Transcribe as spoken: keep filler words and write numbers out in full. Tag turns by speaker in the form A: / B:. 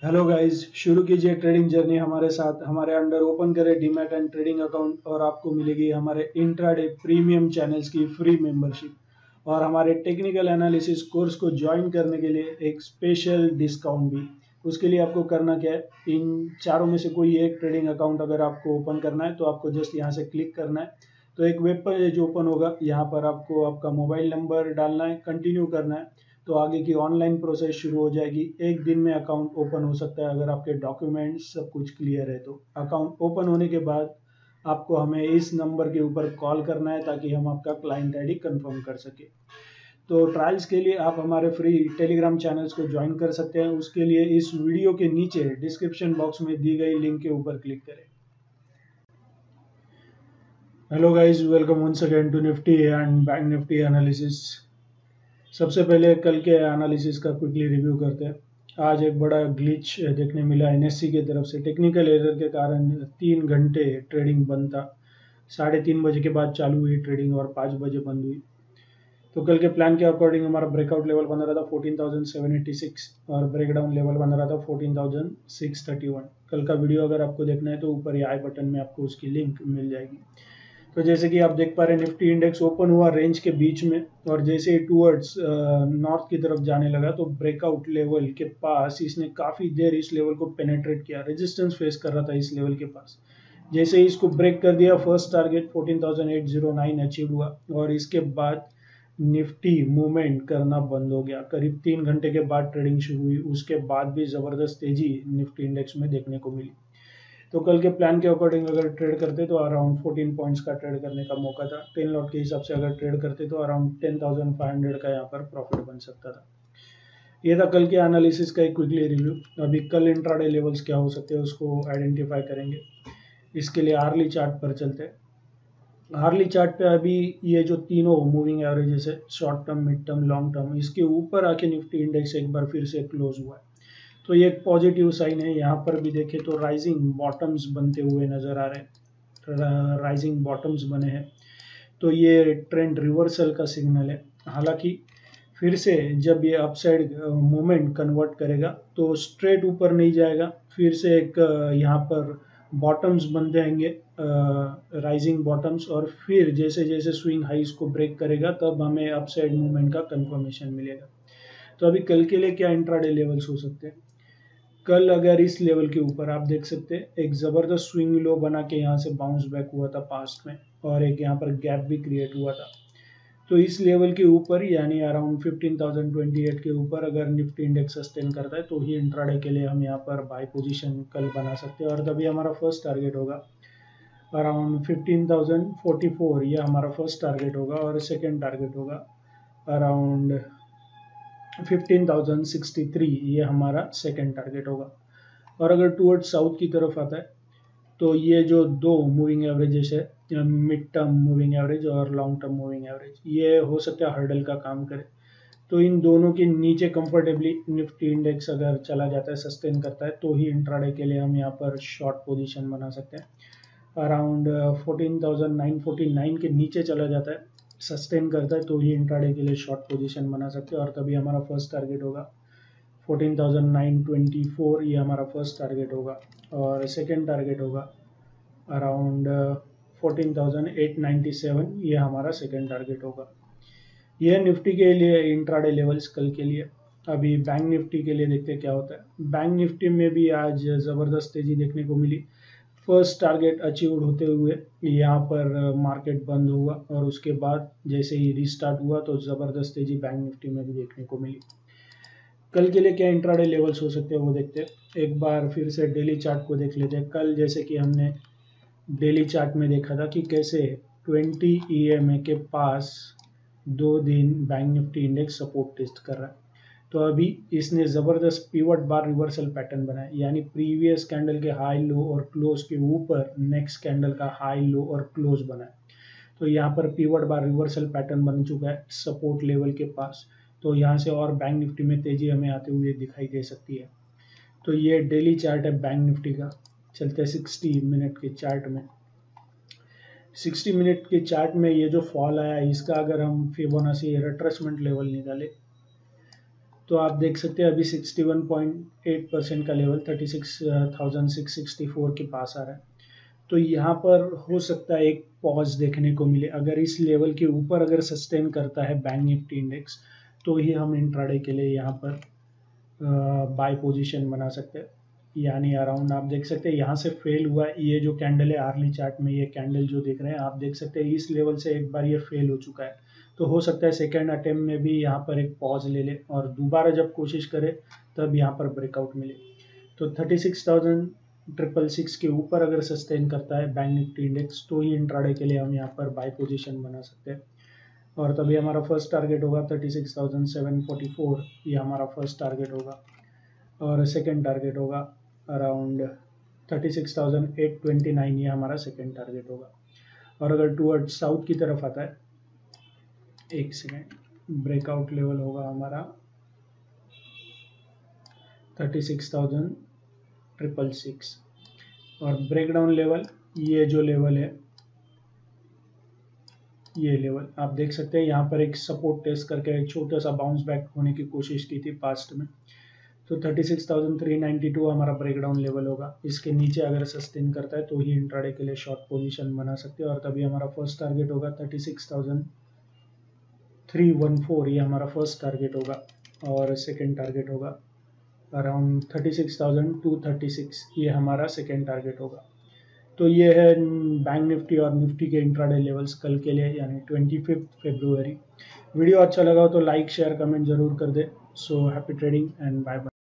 A: Hello guys, शुरू कीजिए trading journey हमारे साथ। हमारे अंडर ओपन करें डीमैट एंड ट्रेडिंग अकाउंट और आपको मिलेगी हमारे इंट्राडे प्रीमियम चैनल्स की फ्री मेंबरशिप और हमारे टेक्निकल एनालिसिस कोर्स को ज्वाइन करने के लिए एक स्पेशल डिस्काउंट भी। उसके लिए आपको करना क्या है, इन चारों में से कोई एक ट्रेडिंग अकाउंट अगर आपको ओपन करना है तो आपको जस्ट यहाँ से क्लिक करना है। तो एक वेब पेज ओपन होगा, यहाँ पर आपको आपका मोबाइल नंबर डालना है, कंटिन्यू करना है, तो आगे की ऑनलाइन प्रोसेस शुरू हो जाएगी। एक दिन में अकाउंट ओपन हो सकता है अगर आपके डॉक्यूमेंट्स सब कुछ क्लियर है तो। अकाउंट ओपन होने के बाद आपको हमें इस नंबर के ऊपर कॉल करना है ताकि हम आपका क्लाइंट आईडी कंफर्म कर सके। तो ट्रायल्स के लिए आप हमारे फ्री टेलीग्राम चैनल्स को ज्वाइन कर सकते हैं। उसके लिए इस वीडियो के नीचे डिस्क्रिप्शन बॉक्स में दी गई लिंक के ऊपर क्लिक करें। Hello guys, welcome once again to Nifty and bank Nifty analysis. सबसे पहले कल के एनालिसिस का क्विकली रिव्यू करते हैं। आज एक बड़ा ग्लिच देखने मिला एनएससी की तरफ से। टेक्निकल एरर के कारण तीन घंटे ट्रेडिंग बंद था। साढ़े तीन बजे के बाद चालू हुई ट्रेडिंग और पाँच बजे बंद हुई। तो कल के प्लान के अकॉर्डिंग हमारा ब्रेकआउट लेवल बन रहा था fourteen thousand seven eighty six और ब्रेकडाउन लेवल बन रहा था fourteen thousand six thirty one. कल का वीडियो अगर आपको देखना है तो ऊपर ये आई बटन में आपको उसकी लिंक मिल जाएगी। तो जैसे कि आप देख पा रहे हैं, निफ्टी इंडेक्स ओपन हुआ रेंज के बीच में और जैसे ही टूवर्ड्स नॉर्थ की तरफ जाने लगा तो ब्रेकआउट लेवल के पास इसने काफ़ी देर इस लेवल को पेनेट्रेट किया। रेजिस्टेंस फेस कर रहा था इस लेवल के पास। जैसे ही इसको ब्रेक कर दिया, first target fourteen thousand eight hundred nine achieve हुआ और इसके बाद निफ्टी मूवमेंट करना बंद हो गया। करीब तीन घंटे के बाद ट्रेडिंग शुरू हुई। उसके बाद भी ज़बरदस्त तेजी निफ्टी इंडेक्स में देखने को मिली। तो कल के प्लान के अकॉर्डिंग अगर ट्रेड करते तो अराउंड फोर्टीन पॉइंट्स का ट्रेड करने का मौका था। टेन लॉट के हिसाब से अगर ट्रेड करते तो around ten thousand five hundred का यहाँ पर प्रॉफिट बन सकता था। ये था कल के एनालिसिस का एक क्विकली रिव्यू। अभी कल इंट्राडे लेवल्स क्या हो सकते हैं उसको आइडेंटिफाई करेंगे। इसके लिए आर्ली चार्ट पर चलते हैं। हार्ली चार्ट पे अभी ये जो तीनों मूविंग एवरेजेस है, short term, mid term, long term, इसके ऊपर आके निफ्टी इंडेक्स एक बार फिर से क्लोज हुआ है। तो ये एक पॉजिटिव साइन है। यहाँ पर भी देखें तो राइजिंग बॉटम्स बनते हुए नजर आ रहे हैं। राइजिंग बॉटम्स बने हैं तो ये ट्रेंड रिवर्सल का सिग्नल है। हालांकि फिर से जब ये अपसाइड मूवमेंट कन्वर्ट करेगा तो स्ट्रेट ऊपर नहीं जाएगा, फिर से एक यहाँ पर बॉटम्स बन जाएंगे, राइजिंग बॉटम्स, और फिर जैसे जैसे स्विंग हाइज को ब्रेक करेगा तब हमें अपसाइड मूवमेंट का कंफर्मेशन मिलेगा। तो अभी कल के लिए क्या इंट्राडे लेवल्स हो सकते हैं। कल अगर इस लेवल के ऊपर आप देख सकते हैं एक ज़बरदस्त स्विंग लो बना के यहाँ से बाउंस बैक हुआ था पास्ट में और एक यहाँ पर गैप भी क्रिएट हुआ था। तो इस लेवल के ऊपर यानी around fifteen thousand twenty eight के ऊपर अगर निफ्टी इंडेक्स सस्टेन करता है तो ही इंट्राडे के लिए हम यहाँ पर बाय पोजीशन कल बना सकते हैं और तभी हमारा फर्स्ट टारगेट होगा around fifteen thousand forty four. ये हमारा फर्स्ट टारगेट होगा और सेकेंड टारगेट होगा around fifteen thousand sixty three. ये हमारा सेकेंड टारगेट होगा। और अगर टूवर्ड्स साउथ की तरफ आता है तो ये जो दो मूविंग एवरेजेस है, मिड टर्म मूविंग एवरेज और लॉन्ग टर्म मूविंग एवरेज, ये हो सकता है हर्डल का काम करे। तो इन दोनों के नीचे कंफर्टेबली निफ्टी इंडेक्स अगर चला जाता है, सस्टेन करता है, तो ही इंट्राडे के लिए हम यहाँ पर शॉर्ट पोजीशन बना सकते हैं। Around fourteen thousand nine forty nine के नीचे चला जाता है, सस्टेन करता है, तो ही इंट्राडे के लिए शॉर्ट पोजीशन बना सकते हैं और तभी हमारा फर्स्ट टारगेट होगा fourteen thousand nine twenty four. ये हमारा फर्स्ट टारगेट होगा और सेकेंड टारगेट होगा around fourteen thousand eight ninety seven. ये हमारा सेकेंड टारगेट होगा। यह निफ्टी के लिए इंट्राडे लेवल्स कल के लिए। अभी बैंक निफ्टी के लिए देखते हैं क्या होता है। बैंक निफ्टी में भी आज ज़बरदस्त तेजी देखने को मिली। फर्स्ट टारगेट अचीव होते हुए यहाँ पर मार्केट बंद हुआ और उसके बाद जैसे ही रीस्टार्ट हुआ तो ज़बरदस्त तेजी बैंक निफ्टी में भी देखने को मिली। कल के लिए क्या इंट्राडे लेवल्स हो सकते हैं वो देखते हैं। एक बार फिर से डेली चार्ट को देख लेते हैं। कल जैसे कि हमने डेली चार्ट में देखा था कि कैसे ट्वेंटी ई एम ए के पास दो दिन bank Nifty index support test कर रहा है। तो अभी इसने ज़बरदस्त पिवट बार रिवर्सल पैटर्न बनाया, यानी प्रीवियस कैंडल के हाई लो और क्लोज के ऊपर नेक्स्ट कैंडल का हाई लो और क्लोज बना है। तो यहाँ पर पिवट बार रिवर्सल पैटर्न बन चुका है सपोर्ट लेवल के पास। तो यहाँ से और बैंक निफ्टी में तेजी हमें आते हुए दिखाई दे सकती है। तो ये डेली चार्ट है बैंक निफ्टी का। चलते हैं सिक्सटी मिनट के चार्ट में। सिक्सटी मिनट के चार्ट में ये जो फॉल आया इसका अगर हम फिबोनाची रिट्रेसमेंट लेवल निकाले तो आप देख सकते हैं अभी इकसठ पॉइंट आठ परसेंट का लेवल छत्तीस हज़ार छह सौ चौंसठ के पास आ रहा है। तो यहाँ पर हो सकता है एक पॉज देखने को मिले। अगर इस लेवल के ऊपर अगर सस्टेन करता है बैंक निफ्टी इंडेक्स तो ही हम इंट्राडे के लिए यहाँ पर बाय पोजीशन बना सकते हैं। यानी अराउंड आप देख सकते हैं यहाँ से फेल हुआ है। ये जो कैंडल है आर्ली चार्ट में, ये कैंडल जो देख रहे हैं आप देख सकते हैं इस लेवल से एक बार ये फेल हो चुका है। तो हो सकता है सेकेंड अटेम्प्ट में भी यहाँ पर एक पॉज ले ले और दोबारा जब कोशिश करे तब यहाँ पर ब्रेकआउट मिले। तो thirty six thousand triple six के ऊपर अगर सस्टेन करता है बैंक निफ्टी इंडेक्स तो ही इंट्राडे के लिए हम यहाँ पर बाय पोजीशन बना सकते हैं। और तभी हमारा फर्स्ट टारगेट होगा thirty six thousand seven forty four, ये हमारा फर्स्ट टारगेट होगा। और सेकेंड टारगेट होगा around thirty six thousand eight twenty nine, ये हमारा सेकेंड टारगेट होगा। और अगर टूवर्ड साउथ की तरफ आता है, एक सेकेंड, ब्रेकआउट लेवल होगा हमारा thirty six thousand triple six. और ब्रेकडाउन लेवल, ये जो लेवल है, ये लेवल आप देख सकते हैं यहाँ पर एक सपोर्ट टेस्ट करके एक छोटा सा बाउंस बैक होने की कोशिश की थी पास्ट में। तो thirty six thousand three ninety two हमारा ब्रेकडाउन लेवल होगा। इसके नीचे अगर सस्टेन करता है तो ही इंट्राडे के लिए शॉर्ट पोजीशन बना सकते हैं। और तभी हमारा फर्स्ट टारगेट होगा thirty six thousand three one four, ये हमारा फर्स्ट टारगेट होगा। और सेकेंड टारगेट होगा around thirty six thousand two thirty six, ये हमारा सेकेंड टारगेट होगा। तो ये है बैंक निफ्टी और निफ्टी के इंट्राडे लेवल्स कल के लिए, यानी ट्वेंटी फिफ्थ फरवरी। वीडियो अच्छा लगा हो तो लाइक शेयर कमेंट जरूर कर दे। So happy trading and bye bye.